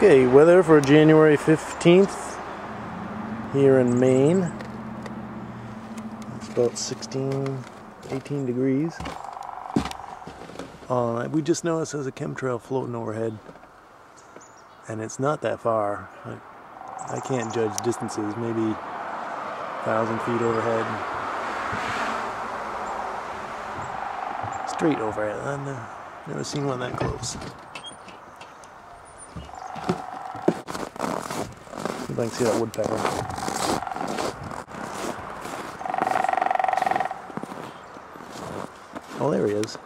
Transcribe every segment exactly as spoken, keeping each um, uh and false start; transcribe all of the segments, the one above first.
Okay, weather for January fifteenth here in Maine. It's about sixteen, eighteen degrees. Uh, we just noticed there's a chemtrail floating overhead, and it's not that far. I, I can't judge distances, maybe a thousand feet overhead. Straight overhead. I've never, never seen one that close. See if I can see that woodpecker. Oh, there he is.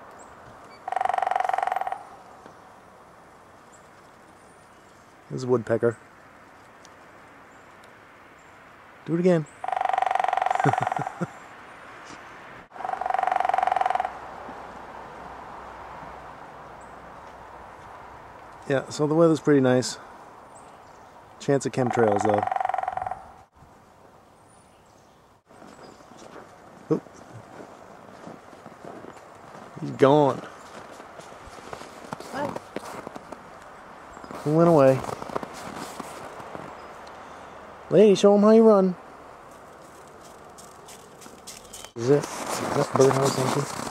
There's a woodpecker. Do it again. Yeah, so the weather's pretty nice. Chance of chemtrails though. Oop. He's gone. Hi. He went away. Lady, show him how you run. Is it? Is that birdhouse empty?